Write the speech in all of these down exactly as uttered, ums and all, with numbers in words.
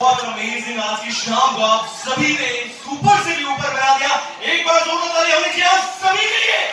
बहुत अमेजिंग आज की शाम को आप सभी ने सुपर से भी ऊपर बना दिया। एक बार जोरों ताली होनी चाहिए आप सभी के लिए।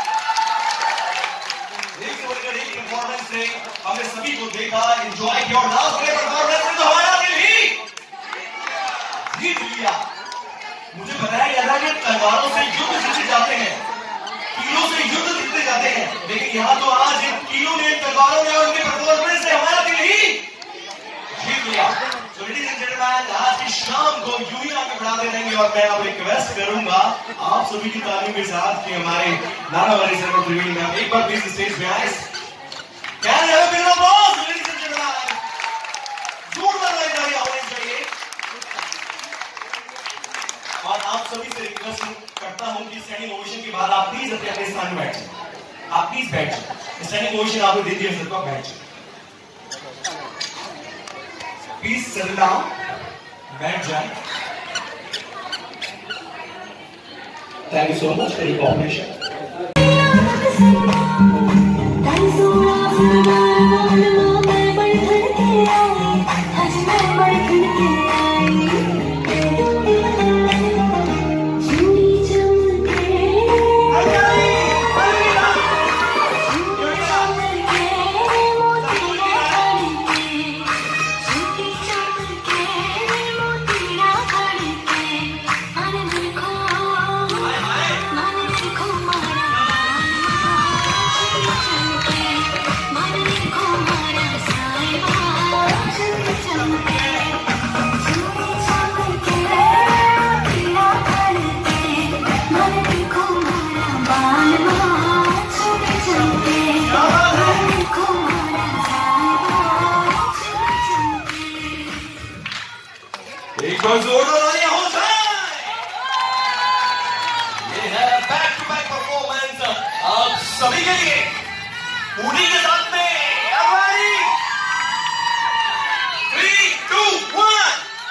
एक से बढ़कर एक परफॉर्मेंस से हमने सभी को देखा, एंजॉय किया और लास्ट वाले परफॉर्मेंस में तो हमारा दिल ही जीत लिया। मुझे बताया गया था कि तलवारों से युद्ध जीते जाते हैं, तीरों से युद्ध जीते जाते हैं, लेकिन यहाँ तो आज तीरों ने, तलवारों ने और उनके परफॉर्मेंस से हमारा दिल ही जीत लिया। तो लेडीज एंड जेंटलमैन, आज की शाम को यूं ही आगे बढ़ाते रहेंगे और मैं अब रिक्वेस्ट करूंगा आप सभी की तालियों के साथ कि हमारे नानावाली सर को प्रवीण मैम एक बार प्लीज स्टेज पे आए। Can have a big applause ladies and gentleman, जोरदार तालियां होनी चाहिए। और आप सभी से रिक्वेस्ट करता हूं कि स्टैंडिंग ओवेशन के बाद आप प्लीज अपने अपने स्थान में बैठ जाएं। आप प्लीज बैठ जाएं। स्टैंडिंग ओवेशन आपको दे दिया सबको, बैठ जाएं। प्लीज सेटल डाउन, बैठ जाएं। Thank you so much for your cooperation. एक बार जोरदार तालियां हो जाए। ये है बैक टू बैक परफॉर्मेंस आप सभी के लिए, पूरी के साथ में। थ्री टू वन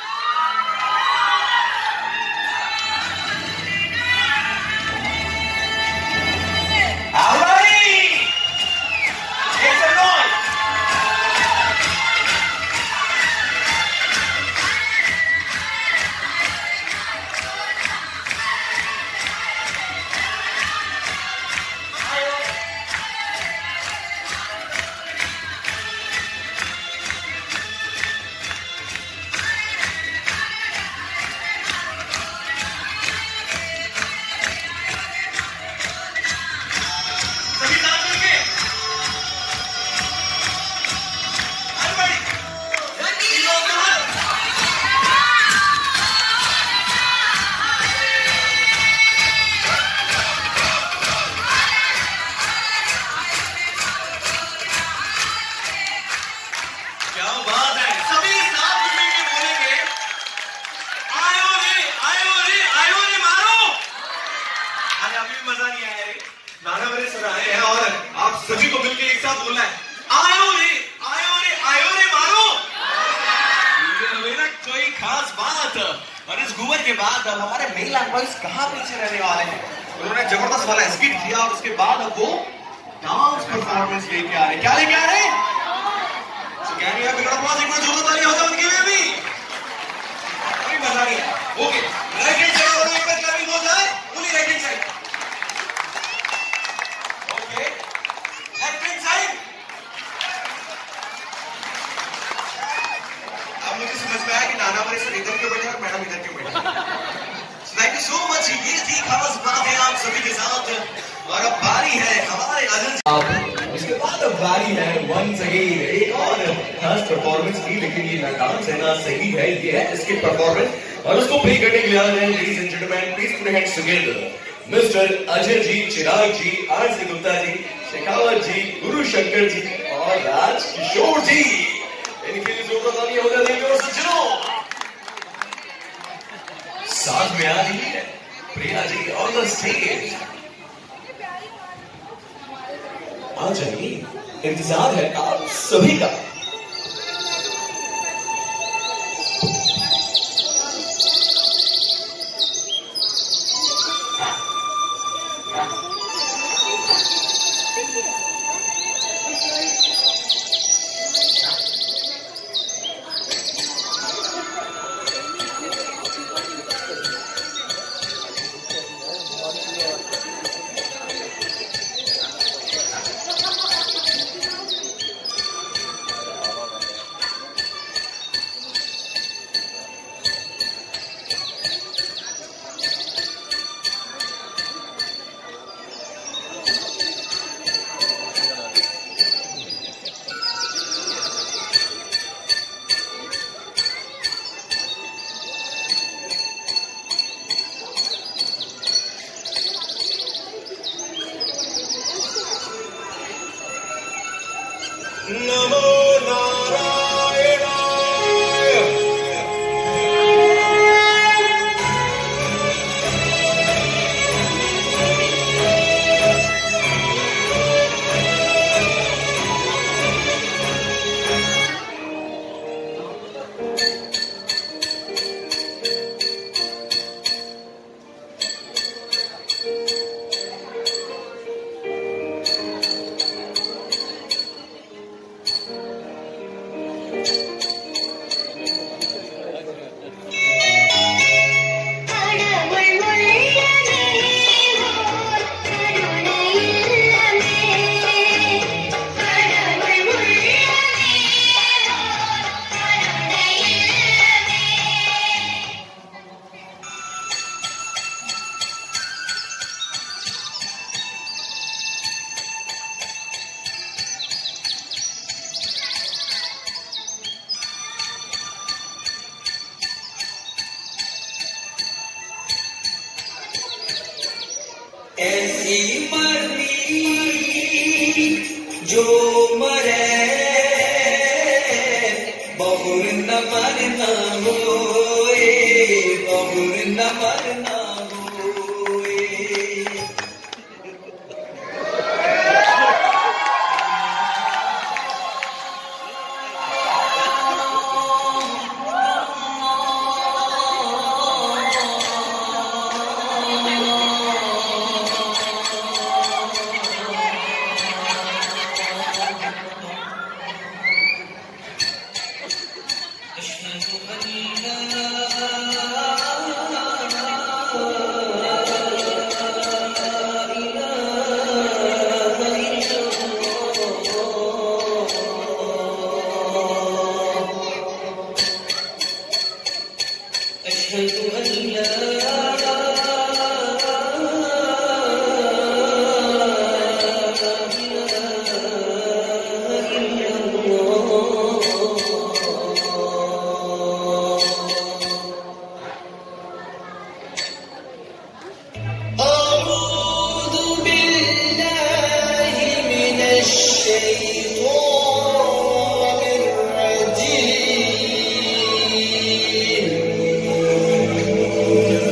सभी को मिलकर एक साथ बोलना है, आयो रे आयो रे आयो रे मारो। ये ना कोई खास बात। और इस घूमर के बाद अब हमारे मेल एम्प्लॉइज कहाँ पीछे रहने वाले हैं। उन्होंने जबरदस्त वाला स्किट किया और उसके बाद अब वो डांस परफॉर्मेंस लेके आ रहे। क्या लेके आ रहे? तो क्या नहीं है बिगड़ पास, एक बार जोरदार ताली हो जाए उनके लिए भी। कोई मजा नहीं है। ओके, राइट हैंड साइड वालों एक बार क्लैपिंग हो जाए, only right hand side. Okay, left hand side. अब मुझे समझ में आया कि नाना वाले सर इधर क्यों बैठे और मैडम इधर क्यों बैठे। Thank you so much. ये थी खास बात है आप सभी के साथ। और अब बारी है हमारे अजय, इसके बाद अब बारी है वंस अगेन एक और खास परफॉर्मेंस की, लेकिन ये ना डांस है ना सही है, ये है इसकी परफॉर्मेंस। और उसको पे करने के लिए आए हैं ladies and gentleman, please put hands together, mister Ajay ji, Chirag ji, R C Gupta ji, Shekhawat ji, Guru Shankar जी और राज किशोर जी। इनके लिए जोरदार तालियां हो जाएंगे। और सज्जनों, साथ में आ रही है Priya ji on the stage. आ जाइए, इंतजार है आप सभी का। ऐसी मरनी जो मरे बहुर न मरना होए, बहुर न मरना होए। الشيطان الرجيم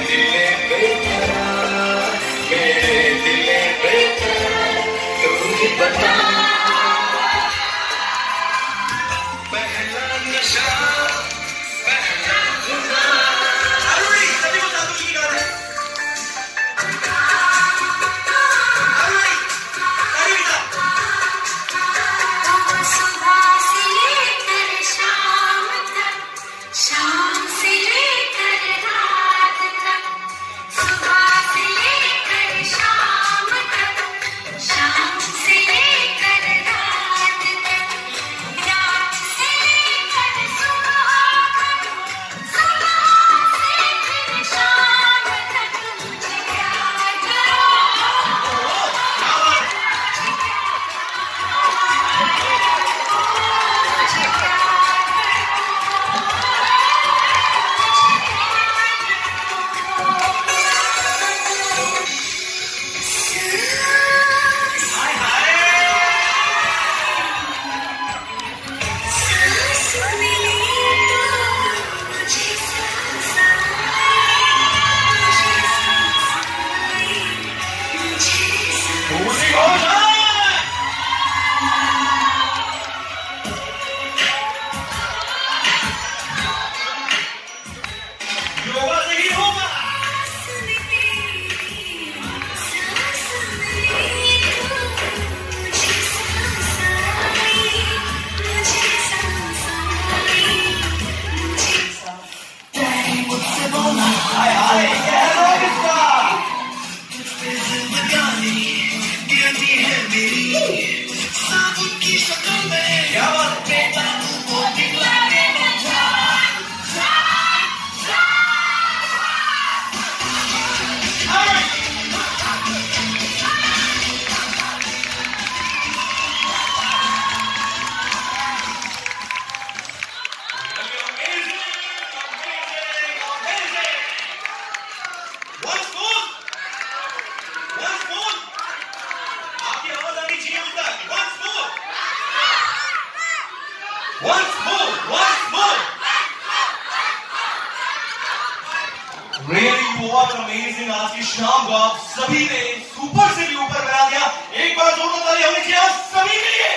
दिले बेकरार, मेरे दिले बेकरार, तू ही बता। पहला नशा, पहला गुनाह। अरुणी, सभी को साथ में गा रहे हैं। अरुणी, सभी के साथ। सुबह से लेकर शाम तक, शाम से लेकर रात तक, सुबह से लेकर शाम तक, शाम से लेकर रात तक, रात से लेकर सुबह तक, सुबह से फिर शाम तक, मुझे प्यार करो। हाय हाय। दूसरी घोष है। योगा से ही होगा। हाय हाय, ये है रोग इसका। क्या बात है? Once more, once more. Really, what amazing आज की शाम को आप सभी ने सुपर से भी ऊपर बना दिया। एक बार जोरदार ताली होनी चाहिए आप सभी के लिए।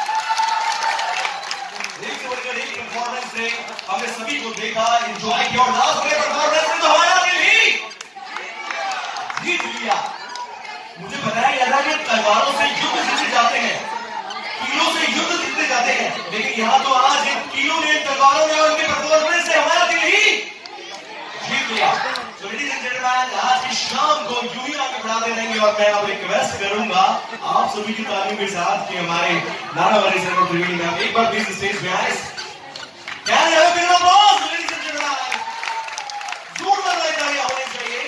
एक से बढ़कर एक परफॉर्मेंस से हमने सभी को देखा, एंजॉय किया और लास्ट वाले परफॉर्मेंस में तो हमारा दिल ही जीत लिया। मुझे बताया गया था कि तलवारों से युद्ध जीते जाते हैं, तीरों से युद्ध जीतते जाते हैं, लेकिन यहाँ तो आज इन तीरों ने, तलवारों ने और उनके परफॉर्मेंस से हमारा दिल ही जीत लिया। तो लेडीज एंड जेंटलमैन, आज की शाम को यूं ही आगे बढ़ाते रहेंगे और मैं अब रिक्वेस्ट करूंगा आप सभी की तालियों के साथ कि हमारे नाना वाले सर को त्रिवेणी मैम एक बार प्लीज स्टेज पे आए। Can have a big applause ladies and gentleman, जोरदार तालियां होनी चाहिए।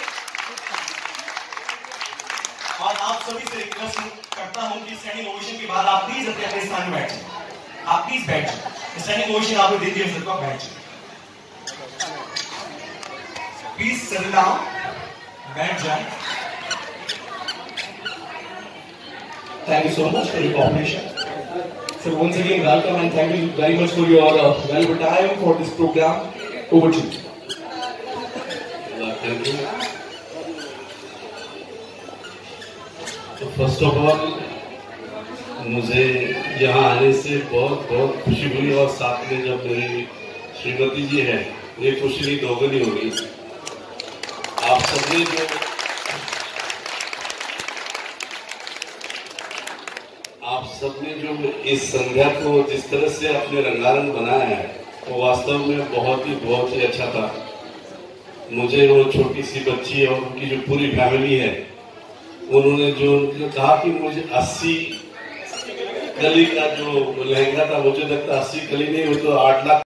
और आप सभी से रिक्वेस्ट करता हूं कि स्टैंडिंग ओवेशन के बाद आप प्लीज अपने अपने स्थान में बैठ जाए। आप प्लीज बैठ जाए। स्टैंडिंग ओवेशन आपने दे दिया सबको, बैठ जाए प्लीज, सेटल डाउन, बैठ जाए। Thank you so much for your cooperation. So once again, welcome and thank you very much for your uh, valuable time for this program. Over to you. Thank you. तो first of all मुझे यहाँ आने से बहुत बहुत खुशी हुई और साथ में जब मेरी श्रीमती जी है, ये खुशी भी दोगुनी होगी। आप सबने जो आप सबने जो इस संध्या को जिस तरह से अपने रंगारंग बनाया है वो वास्तव में बहुत ही बहुत ही अच्छा था। मुझे वो छोटी सी बच्ची और उनकी जो पूरी फैमिली है, उन्होंने जो उन्होंने कहा कि मुझे अस्सी कली का जो लहंगा था, मुझे लगता अस्सी कली नहीं, वो तो आठ लाख